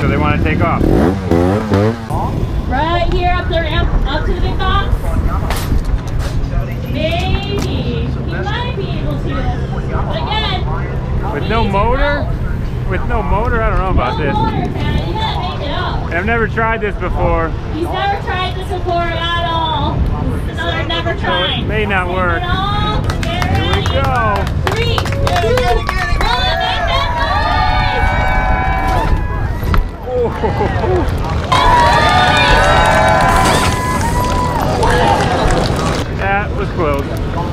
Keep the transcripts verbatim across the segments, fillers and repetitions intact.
so they want to take off. Right here up the ramp, up to the big box. Maybe he might be able to. But again, with no motor, with no motor, I don't know about no this. motor, man. You gotta make it up. I've never tried this before. He's never tried this before at all. Another never tried. So it may not work. Here we go. Three, two, one, make that noise! That was close.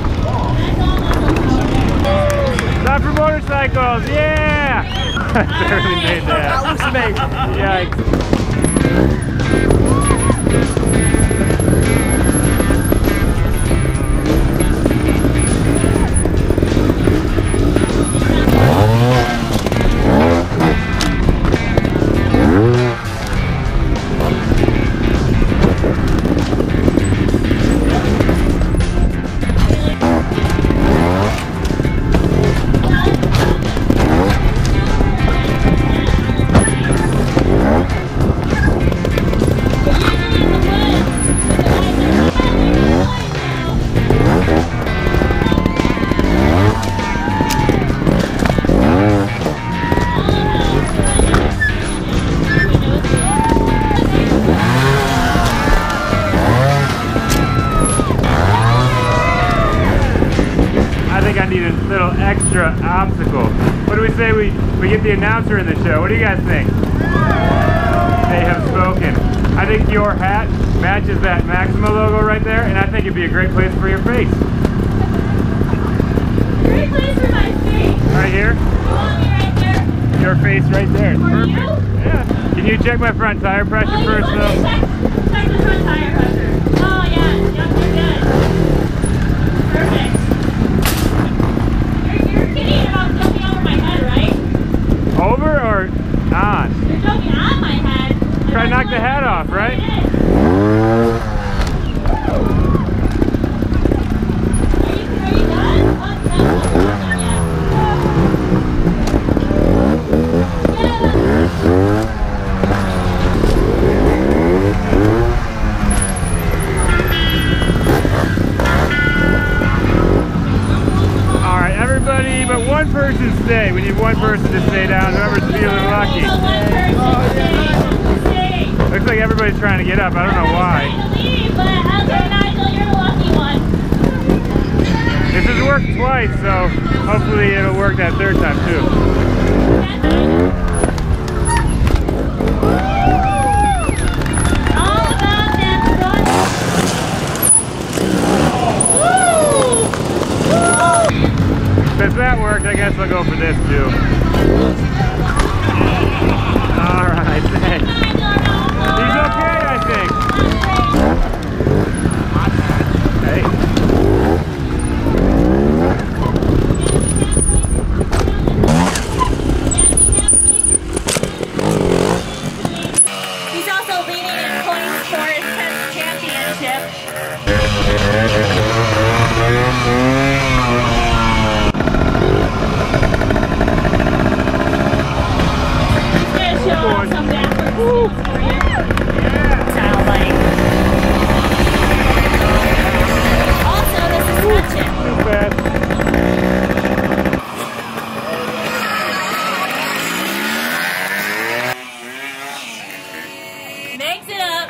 Time for motorcycles, yeah! I barely made that. That was amazing. Yikes. Extra obstacle. What do we say we, we get the announcer in the show? What do you guys think? They have spoken. I think your hat matches that Maxima logo right there, and I think it'd be a great place for your face. Great place for my face. Right here? You want me right there? Your face right there. It's For perfect. you? Yeah. Can you check my front tire pressure Oh, first, you though? check, check the front tire pressure. Oh, yeah. Yep, you're good. Perfect. You're, you're kidding about jumping over my head, right? Over or on? You're jumping on my head. Try to knock the hat off, right? Are you, are you done? Oh, no, not done yet. Alright, everybody but one person stay. We need one person to stay down. Whoever's feeling lucky. Looks like everybody's trying to get up. I don't know why. This has worked twice, so hopefully it'll work that third time too. Since that worked, I guess I'll go for this too. Alright, thanks. He's okay, I think. Hey. He's also leading in points for his tenth championship. Some backwards skills for you. Sound like. Also, this is touching. Too fast. Makes it up.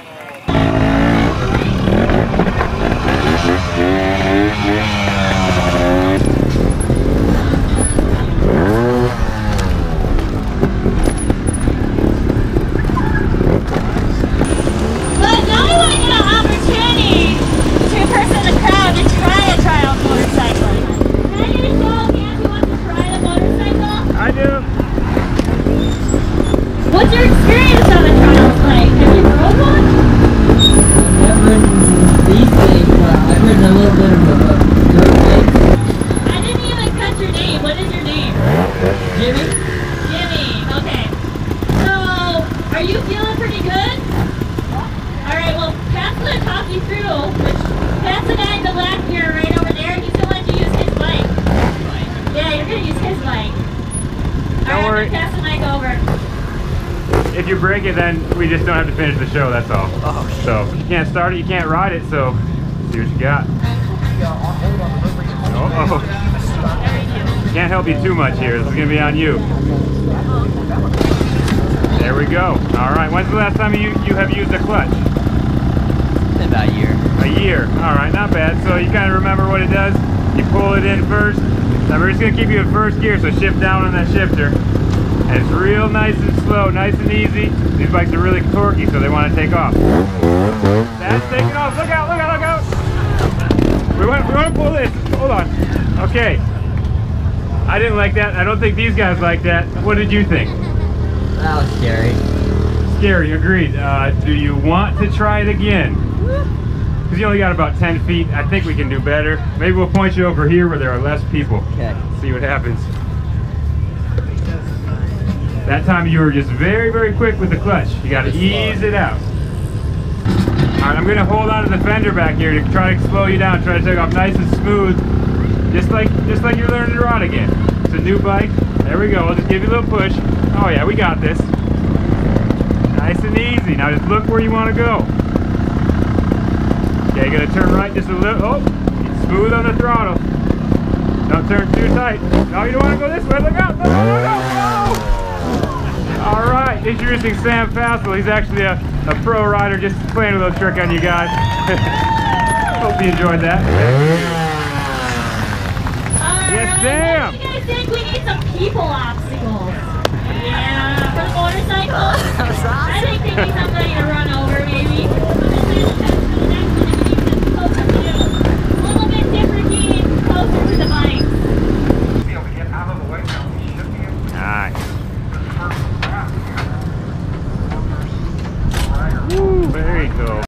What's your experience on the trials like? Have you rode one? I've ridden these things. Uh, I've ridden a little bit of a dirt bike. I didn't even catch your name. What is your name? Jimmy? Jimmy. Okay. So, are you feeling pretty good? Alright, well, Pat's going to talk you through, which Pat's the guy in the left here, right over there. He's going to let you use his bike. Yeah, you're going to use his bike. Don't worry. Pass the mic over. if you break it, then we just don't have to finish the show, that's all. Oh, okay. So you can't start it, you can't ride it, so see what you got. Uh-oh. Can't help you too much here. This is gonna be on you. There we go. All right. When's the last time you you have used a clutch? It's been about a year. A year. All right. Not bad. So you kind of remember what it does. You pull it in first. Now we're just gonna keep you in first gear. So shift down on that shifter. And it's real nice and slow, nice and easy. These bikes are really torquey, so they want to take off. That's taking off. Look out! Look out! Look out! We want we want to pull this. Hold on. Okay. I didn't like that. I don't think these guys like that. What did you think? That was scary. Scary, agreed. Uh, do you want to try it again? Because you only got about ten feet. I think we can do better. Maybe we'll point you over here where there are less people. Okay. See what happens. That time you were just very, very quick with the clutch. You got to ease it out. All right, I'm going to hold on to the fender back here to try to slow you down. Try to take off nice and smooth. Just like, just like you're learning to ride again. It's a new bike. There we go. I'll just give you a little push. Oh yeah, we got this. Nice and easy. Now just look where you want to go. Okay, you're gonna turn right just a little. Oh, smooth on the throttle. Don't turn too tight. No, you don't want to go this way. Look out! No, no, no, no! All right, introducing Sam Fassel. He's actually a, a pro rider. Just playing a little trick on you guys. Hope you enjoyed that. Yes, Sam! What do you guys think? We need some people obstacles. Yeah, for the motorcycles. I think they need somebody to run over, maybe. A little bit different game, closer to the bike. Nice. Woo, very cool.